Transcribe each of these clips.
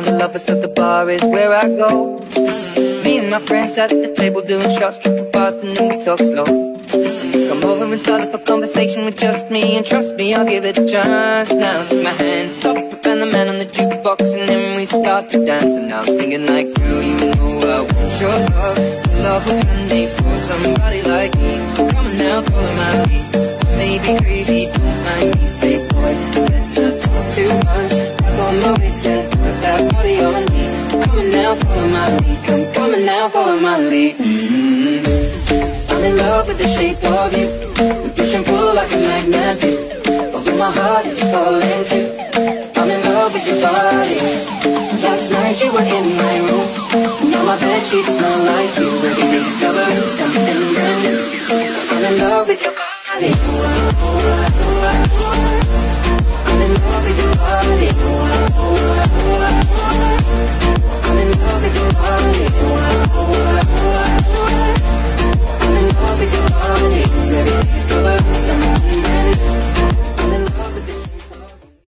find the lovers, so the bar is where I go. Me and my friends at the table doing shots, tripping fast and then we talk slow. Come over and start up a conversation with just me, and trust me, I'll give it a chance. Now take my hand, stop it, and the man on the jukebox, and then we start to dance. And now I'm singing like, girl, you know I want your love. Love was handmade for somebody like me. Come on now, follow my lead. Maybe crazy, don't mind me. Say, boy, let's not talk too much. Grab on my waist and put that body on me. Come on now, follow my lead. Come on now, follow my lead. I'm in love with the shape of you. We push and pull like a magnet do. Although my heart is falling too. I'm in love with your body. Last night you were in my room. Now my bedsheets smell like you. Every day discovering something brand new. I'm in love with your body. I'm in love with your body. I'm in love with your body. I'm in love with your body. Every day discovering something brand new. I'm in love with the shape of you.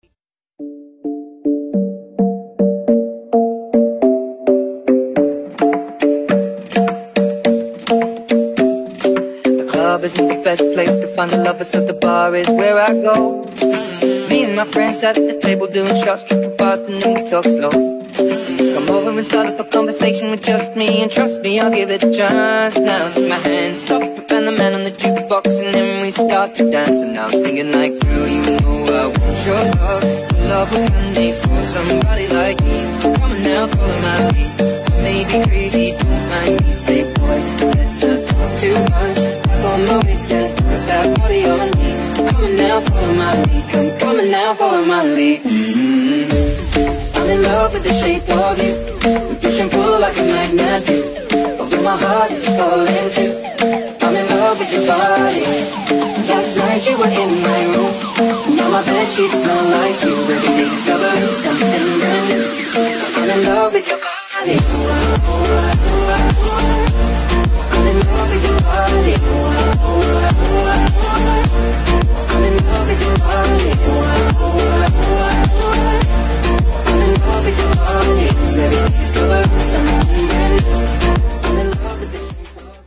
The club isn't the best place to find the lovers, so the bar is where I go. Me and my friends at the table doing shots, tripping fast and then we talk slow. Come over and start up a conversation with just me, and trust me, I'll give it a chance. Now take my hand, stop it, and the man on the jukebox, and then we start to dance. And now I'm singing like, girl, you know I want your love. Love was handmade for somebody like me. Come on now, follow my lead. Maybe crazy, don't mind me. Say, boy, let's not talk too much. Grab on my waist and put that body on me. Come on now, follow my lead. Come on now, follow my lead. I'm in love with the shape of you. We push and pull like a magnet do. Although my heart is falling too. I'm in love with your body. Last night you were in my room. Now my bedsheets smell like you. Every day discovering something brand new. I'm in love with your body. I'm in love with your body. I'm in love with your body. I'm in love with your body. Every day discovering something brand new. I'm in love with the shape of you.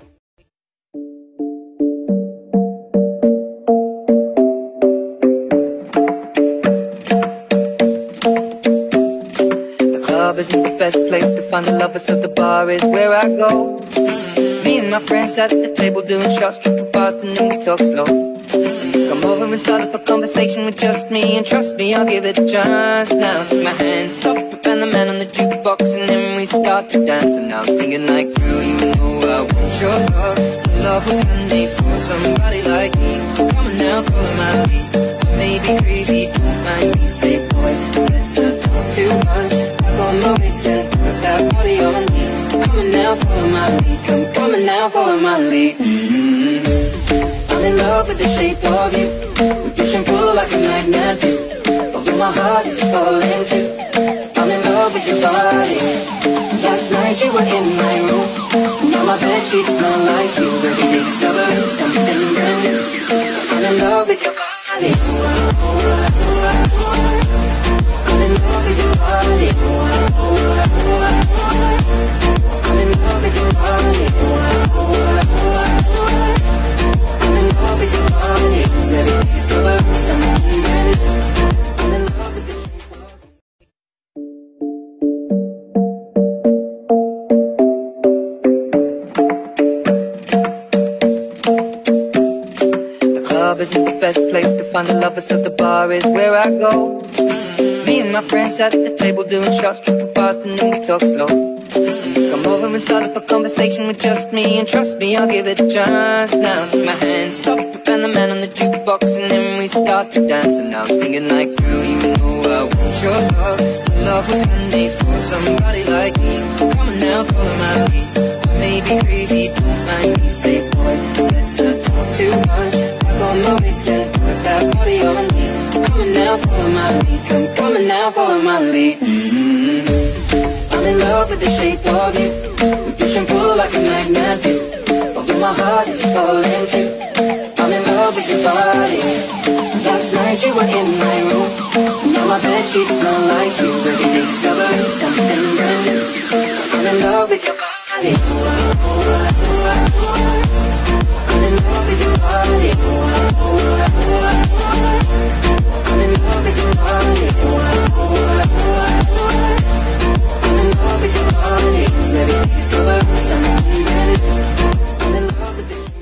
The club isn't the best place to find the lovers, so the bar is where I go. Me and my friends at the table doing shots, tripping fast and then we talk slow. Come over and start up a conversation with just me, and trust me, I'll give it a chance. Now take my hand, stop it, and the man on the jukebox, and then we start to dance. And now I'm singing like, girl, you know I want your love. Love was handmade for somebody like me. Come on now, follow my lead. Maybe crazy, don't mind me. Say, boy, let's not talk too much. Grab on my waist and put that body on me. Come on now, follow my lead. Come on now, follow my lead. I'm in love with the shape of you. We push and pull like a magnet do. Although my heart is falling too. I'm in love with your body. Last night you were in my room. Now my bedsheets smell like you. Every day discovering something brand new. I'm in love with your body. I'm in love with your body. I'm in love with your body. I'm in love with your body. Every day discovering something brand new. I'm in love with the shape of you. The club isn't the best place to find the lovers, so the bar is where I go. Me and my friends at the table doing shots, tripping fast and then we talk slow. Come over and start up a conversation with just me, and trust me, I'll give it a chance. Now take my hand, stop it, and the man on the jukebox, and then we start to dance. And now I'm singing like, girl, you know I want your love. Love was handmade for somebody like me. Come on now, follow my lead. Maybe crazy, don't mind me. Say, boy, let's not talk too much. Grab on my waist and put that body on me. Come on now, follow my lead. Come on now, follow my lead. I'm in love with the shape of you. We push and pull like a magnet do. Although my heart is falling too. I'm in love with your body. Last night you were in my room. Now my bed sheets smell like you. Every day discovering something brand new. I'm in love with your body. I'm in love with your body. I'm in love with your body. I'm in love with your body. Every day discovering something brand new. I'm in love with this.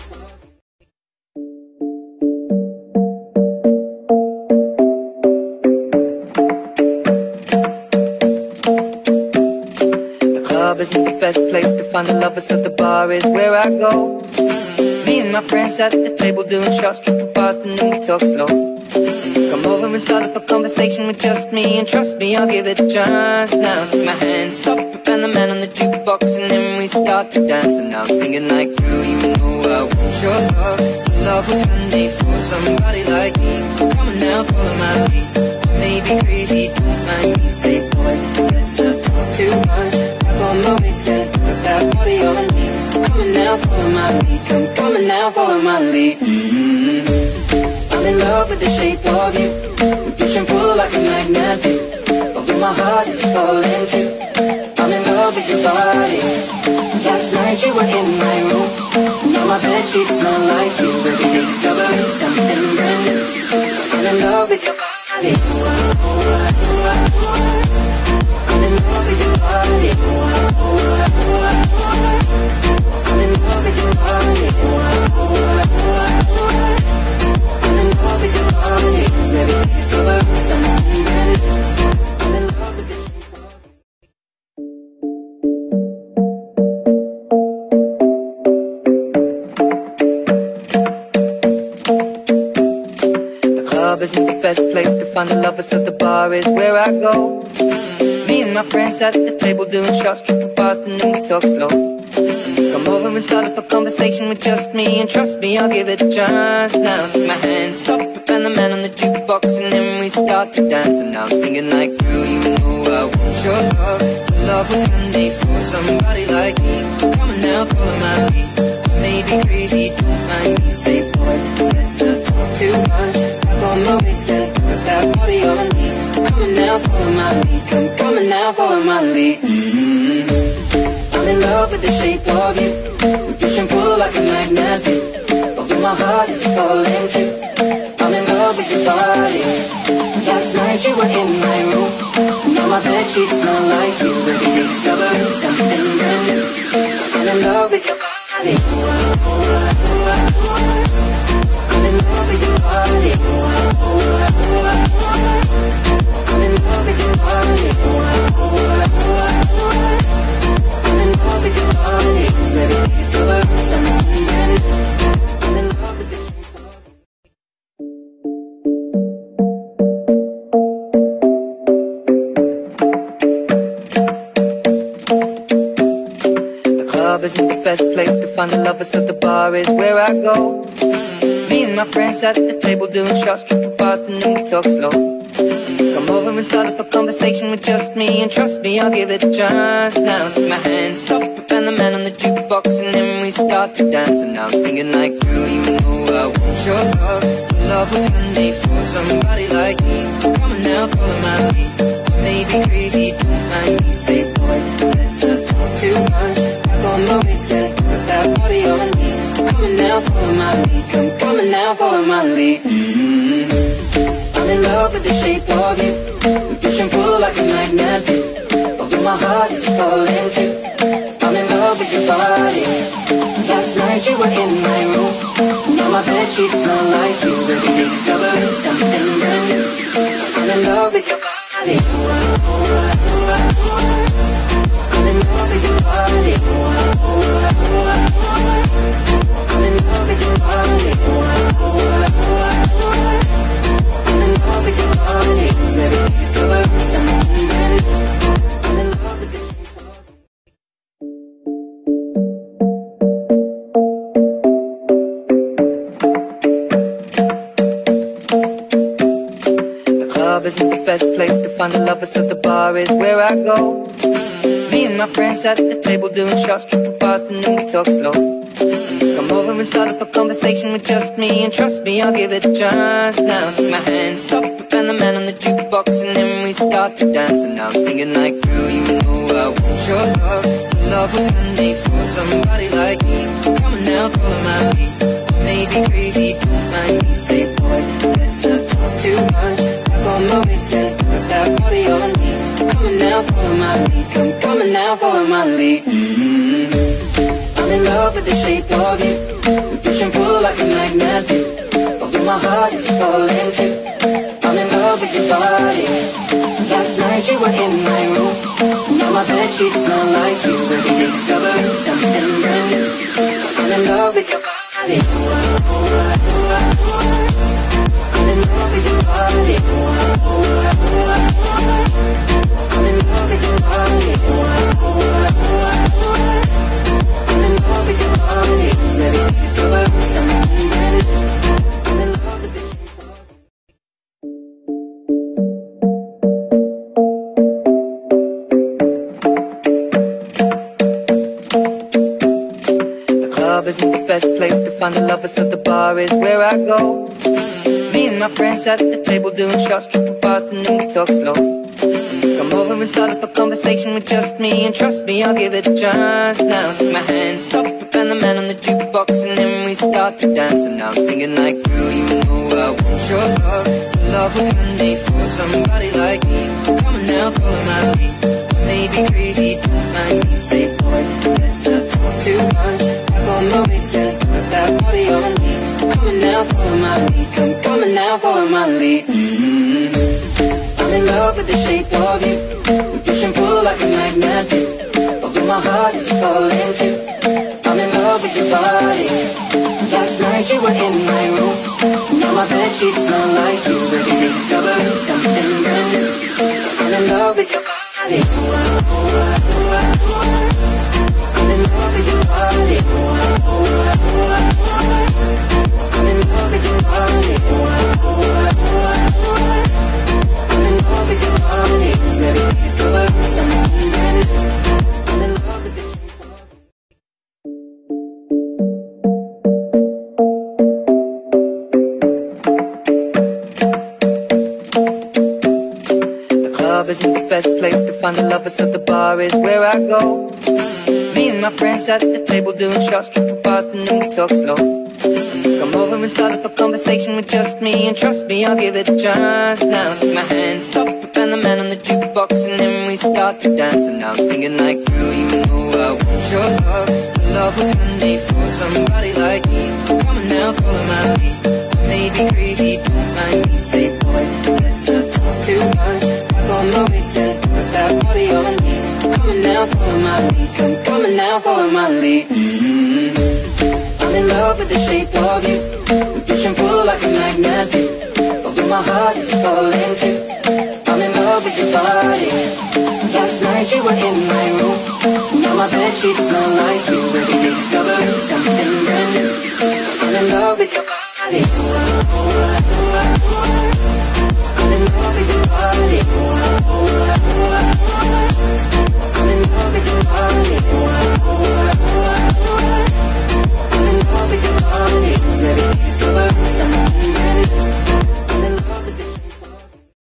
Isn't the best place to find the lovers, so the bar is where I go. Me and my friends at the table doing shots, tripping fast and then we talk slow. Come over and start up a conversation with just me, and trust me, I'll give it a chance. Now take my hand, stop it, and the man on the jukebox, and then we start to dance. And now I'm singing like, girl, you know I want your love. Love was handmade for somebody like me. Come on now, follow my lead. Maybe crazy, don't mind me. Say, boy, let's not talk too much. On my waist and put that body on me. Come on now, follow my lead. Come on now, follow my lead. I'm in love with the shape of you. We push and pull like a magnet do. But when my heart is falling too, I'm in love with your body. Last night you were in my room. Now my bed sheets smell like you. Every day discovering something brand new. I'm in love with your body. I'm in love with your body. I'm in love with your body. I'm in love with your body. Every day discovering something brand new. I'm in love with this. The club isn't the best place to find the lovers, so the bar is where I go. Me and my friends at the table doing shots, tripping fast and then we talk slow. Come over and start up a conversation with just me, and trust me, I'll give it a chance. Now take my hand, stop it, and the man on the jukebox, and then we start to dance. And now I'm singing like, girl, you know I want your love. Love was handmade for somebody like me. Come on now, follow my lead. Maybe crazy, don't mind me. Say, boy, let's not talk too much. Grab on my waist and put that body on me. Come on now, follow my lead. Come on now, follow my lead. I'm in love with the shape of you. We push and pull like a magnet do. But when my heart is falling too, I'm in love with your body. Last night you were in my room. Now my bed sheets smell like you. Every day discovering something brand new. I'm in love with your body. I'm in love with your body. I'm in love with your body. I'm in love with your body. Every day discovering something brand new. I'm in love with this. The club isn't the best place to find the lovers, so the bar is where I go. Me and my friends at the table doing shots, tripping fast and then we talk slow. Come over and start up a conversation with just me, and trust me, I'll give it a chance. Now take my hand, stop it, and the man on the jukebox, and then we start to dance. And now I'm singing like, girl, you know I want your love. Love was handmade for somebody like me. Come on now, follow my lead. Maybe crazy, don't mind me. Say, boy, let's not talk too much. Grab on my waist and put that body on me. Come on now, follow my lead. Come on now, follow my lead. I'm in love with the shape of you. We push and pull like a magnet do. But when my heart is falling too, I'm in love with your body. Last night you were in my room. Now my bed sheets smell like you. Every day discovering something brand new. I'm in love with your body. I'm in love with your body. I'm in love with your body. I'm in love with your body. Every day discovering something brand new. I'm in love with this. The club isn't the best place to find the lovers, so the bar is where I go. Me and my friends at the table doing shots, tripping fast and then we talk slow. Come over and start up a conversation with just me, and trust me, I'll give it a chance. Now take my hand, stop it, and the man on the jukebox, and then we start to dance. And I'm singing like, girl, you know I want your love. Love was handmade for somebody like me. Come on now, follow my lead. Maybe crazy, don't mind me. Say, boy, let's not talk too much. Grab on my waist and put that body on me. Come on now, follow my lead. Come on now, follow my lead. I'm in love with the shape of you. We push and pull like a magnet do. Although my heart is falling too. I'm in love with your body. Last night you were in my room. Now my bedsheets smell like you. Every day discovering something brand new. I'm in love with your body. I'm in love with your body. I'm in love with your body. I'm in love with your body. Every day discovering something brand new. I'm in love with the shape of you. Club isn't the best place to find the lovers, so the bar is where I go. Me and my friends at the table doing shots, tripping fast and then we talk slow. Come over and start up a conversation with just me, and trust me, I'll give it a chance. Now take my hand, stop it, and the man on the jukebox, and then we start to dance. And I'm singing like, girl, you know I want your love. Love was handmade for somebody like me. Come on now, follow my lead. Maybe crazy, don't mind me. Say, boy, let's not talk too much. On my waist and put that body on me. Come on now, follow my lead. Come on now, follow my lead. I'm in love with the shape of you. We push and pull like a magnet do. Although my heart is falling too. I'm in love with your body. Last night you were in my room. Now my bedsheets smell like you. Every day discovering something brand new. I'm in love with your body. I'm in love with your body. I'm in love with your body. I'm in love with your body. Maybe it's the love of something brand new. I'm in love with the shape of you. The club isn't the best place to find the lovers, so the bar is where I go. Me and my friends at the table doing shots, tripping fast and then we talk slow. Come over and start up a conversation with just me, and trust me, I'll give it a chance. Now take my hand, stop it, and the man on the jukebox, and then we start to dance. And I'm singing like, girl, you know I want your love. Love was handmade for somebody like me. Come on now, follow my lead. Maybe crazy, don't mind me. Say, boy, let's not talk too much. Grab on my waist and put that body on me. Come on now, follow my lead. Come on now, follow my lead. I'm in love with the shape of you. We push and pull like a magnet do. Although my heart is falling too. I'm in love with your body. Last night you were in my room. Now my bedsheets smell like you. Every day discovering something brand new. I'm in love with your body. I'm in love with your body. I'm in love with your body. I'm in love with your body. Maybe it's the love of something brand new. I'm in love with the shape of you.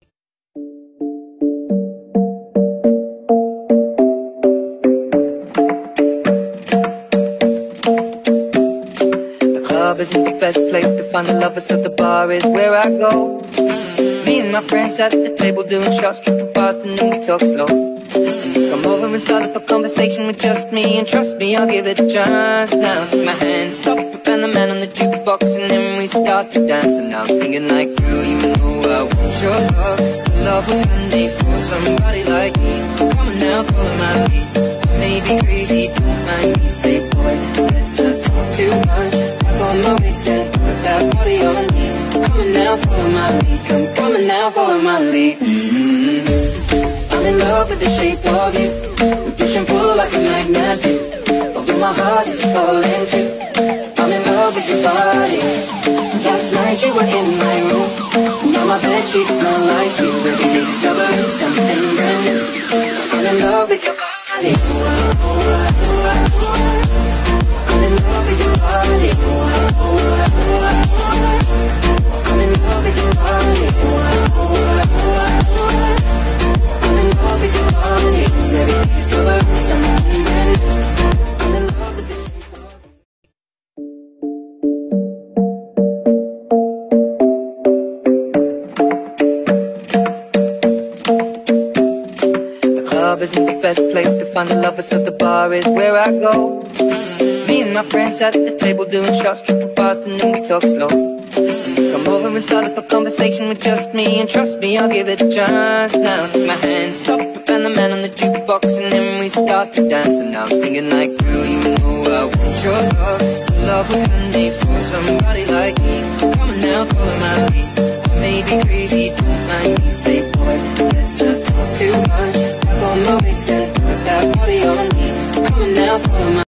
The club isn't the best place to find the lovers, so the bar is where I go. Me and my friends at the table doing shots, tripping fast and then we talk slow. Come over and start up a conversation with just me, and trust me, I'll give it a chance. Now take my hand, stop it, and the man on the jukebox, and then we start to dance. And I'm singing like, girl, you know I want your love. Love was handmade for somebody like me. Come on now, follow my lead. Maybe crazy, don't mind me. Say, boy, let's not talk too much. Grab on my waist and put that body on me. Come on now, follow my lead. Come on now, follow my lead. I'm in love with the shape of you. We push and pull like a magnet do. Although my heart is falling too. I'm in love with your body. Last night you were in my room. Now my bedsheets smell like you. Every day discovering something brand new. I'm in love with your body. I'm in love with your body. I'm in love with your body. lover, so the bar is where I go. Me and my friends at the table doing shots, tripping fast and then we talk slow. Come over and start up a conversation with just me, and trust me, I'll give it a chance. Now take my hand, stop, and the man on the jukebox, and then we start to dance. And now I'm singing like, girl, you know I want your love. Love was handmade for somebody like me. Come on now, follow my lead. I may be crazy, don't mind me. Say, boy, let's not talk too much. Grab on my waist and put that body on me. Come on now, follow my